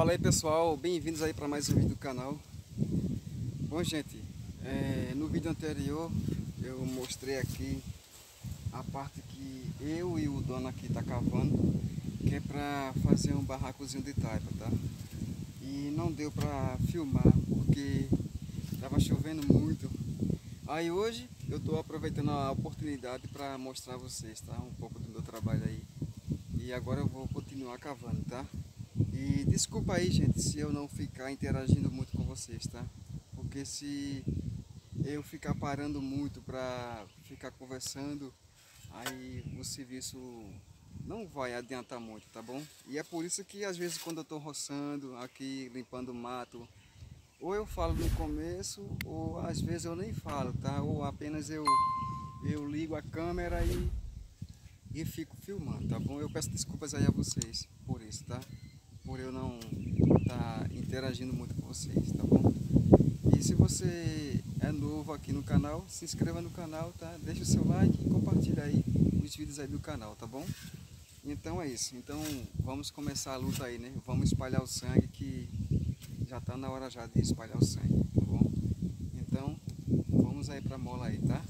Fala aí pessoal, bem-vindos aí para mais um vídeo do canal. Bom gente, no vídeo anterior eu mostrei aqui a parte que eu e o dono aqui tá cavando, que é para fazer um barracozinho de taipa, tá? E não deu para filmar porque tava chovendo muito. Aí hoje eu tô aproveitando a oportunidade para mostrar a vocês, tá? Um pouco do meu trabalho aí. E agora eu vou continuar cavando, tá? E desculpa aí, gente, se eu não ficar interagindo muito com vocês, tá? Porque se eu ficar parando muito para ficar conversando, aí o serviço não vai adiantar muito, tá bom? E é por isso que às vezes quando eu tô roçando aqui, limpando o mato, ou eu falo no começo, ou às vezes eu nem falo, tá? Ou apenas eu ligo a câmera e fico filmando, tá bom? Eu peço desculpas aí a vocês por isso, tá? Por eu não estar interagindo muito com vocês, tá bom? E se você é novo aqui no canal, se inscreva no canal, tá? Deixa o seu like e compartilha aí os vídeos aí do canal, tá bom? Então é isso, então vamos começar a luta aí, né? Vamos espalhar o sangue que já tá na hora já de espalhar o sangue, tá bom? Então vamos aí pra mola aí, tá?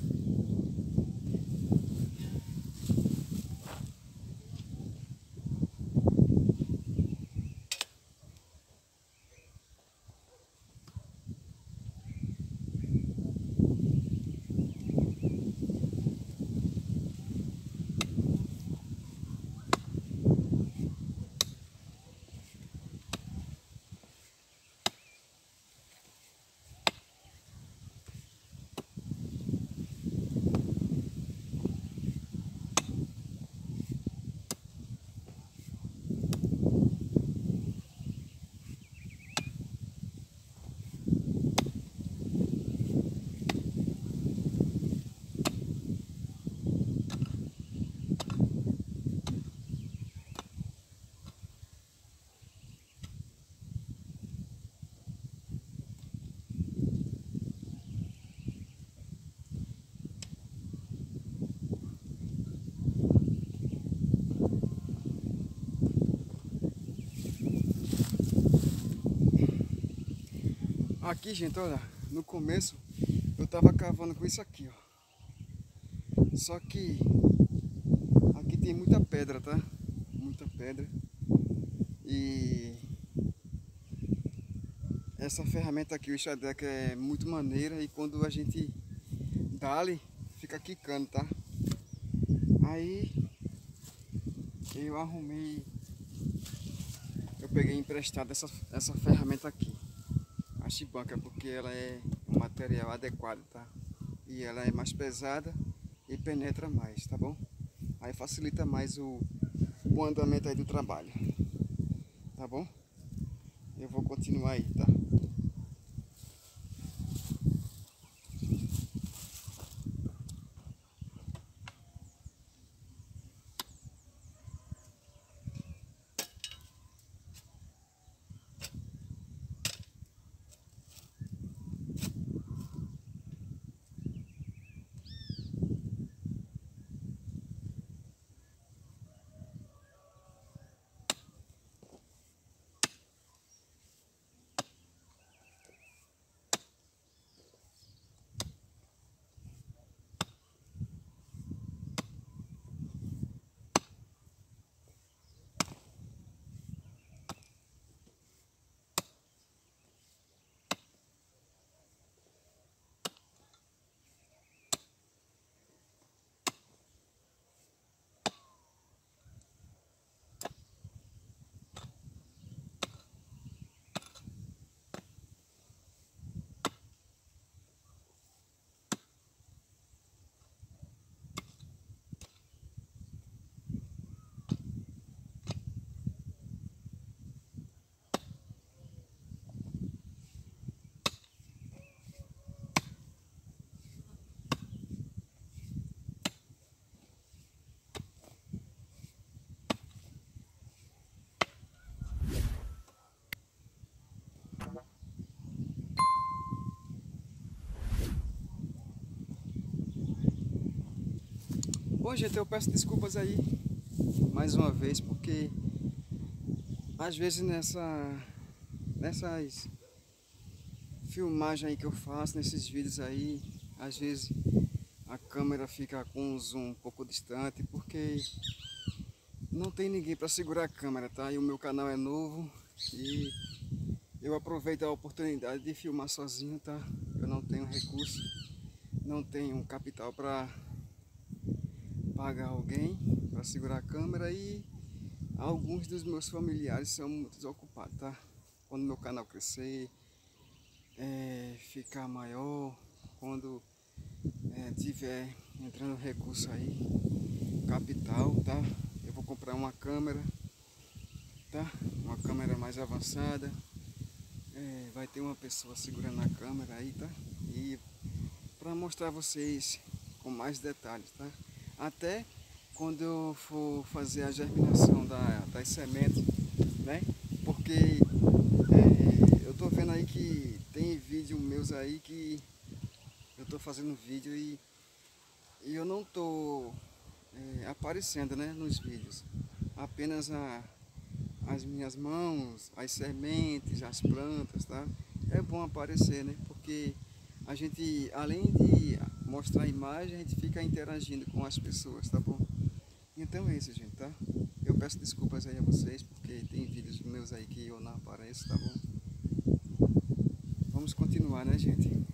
Aqui, gente, olha, no começo eu tava cavando com isso aqui, ó. Só que aqui tem muita pedra, tá? Muita pedra. E essa ferramenta aqui, o Shadeca, é muito maneira e quando a gente dá-lhe, fica quicando, tá? Aí eu peguei emprestado essa ferramenta aqui. A chibanca, porque ela é um material adequado, tá? E ela é mais pesada e penetra mais, tá bom? Aí facilita mais o andamento aí do trabalho, tá bom? Eu vou continuar aí, tá? Bom, gente, eu peço desculpas aí mais uma vez, porque às vezes nessas filmagens aí que eu faço, nesses vídeos aí, às vezes a câmera fica com um zoom um pouco distante, porque não tem ninguém para segurar a câmera, tá? E o meu canal é novo e eu aproveito a oportunidade de filmar sozinho, tá? Eu não tenho recurso, não tenho capital para pagar alguém para segurar a câmera e alguns dos meus familiares são muito desocupados, tá? Quando meu canal crescer, ficar maior, quando tiver entrando recurso aí, capital, tá? Eu vou comprar uma câmera, tá? Uma câmera mais avançada. Vai ter uma pessoa segurando a câmera aí, tá? E para mostrar a vocês com mais detalhes, tá? Até quando eu for fazer a germinação das sementes, né? Porque eu tô vendo aí que tem vídeo meus aí que eu tô fazendo vídeo e eu não tô aparecendo, né, nos vídeos. Apenas as minhas mãos, as sementes, as plantas, tá? É bom aparecer, né? Porque a gente, além de mostrar a imagem, a gente fica interagindo com as pessoas, tá bom? Então é isso, gente, tá? Eu peço desculpas aí a vocês, porque tem vídeos meus aí que eu não apareço, tá bom? Vamos continuar, né, gente?